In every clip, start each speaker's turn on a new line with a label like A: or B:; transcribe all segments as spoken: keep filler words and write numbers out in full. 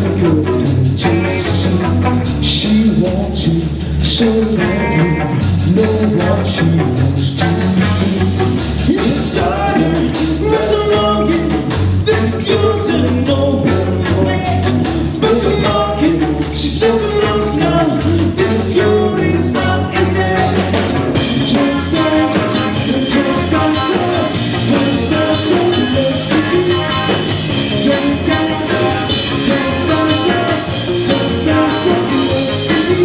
A: She wants you so badly, know what she wants to do. Inside her, there's a longing, this girl's in nowhere. But the longing, she's so close now, this girl is not easy. Just stand, just stand so, just stand so close to me. Just stand, just stand so, just stand so close to me.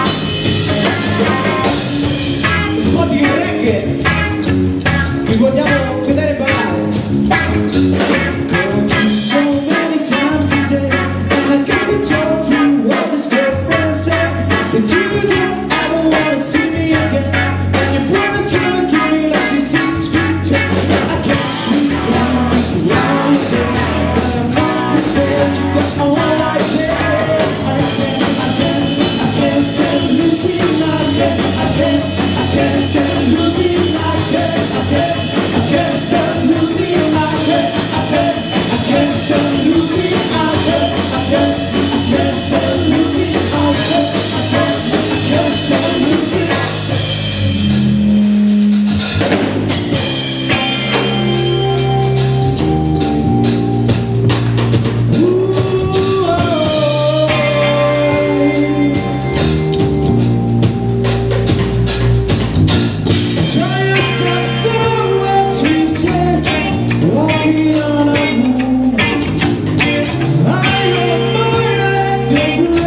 A: Un po' di reggae, vi vogliamo vedere ballare. Called you so many times today, and I guess it's all through what this girlfriend said. That you don't ever wanna see me again, and your brother's gonna kill me like she's six feet ten. I can't sleep down with the light, but I'm not prepared to go on like this. I can't, I can't, I can't stand losing like that. I can't, I can't stand losing like that. I can't, I can't stand losing like that. I can't, I can't stand losing like that. I can't, I can't stand losing like that. I can't, I can't stand losing. Ooh, oh. Try your steps somewhere today, walking on a moon. I am a boy that don't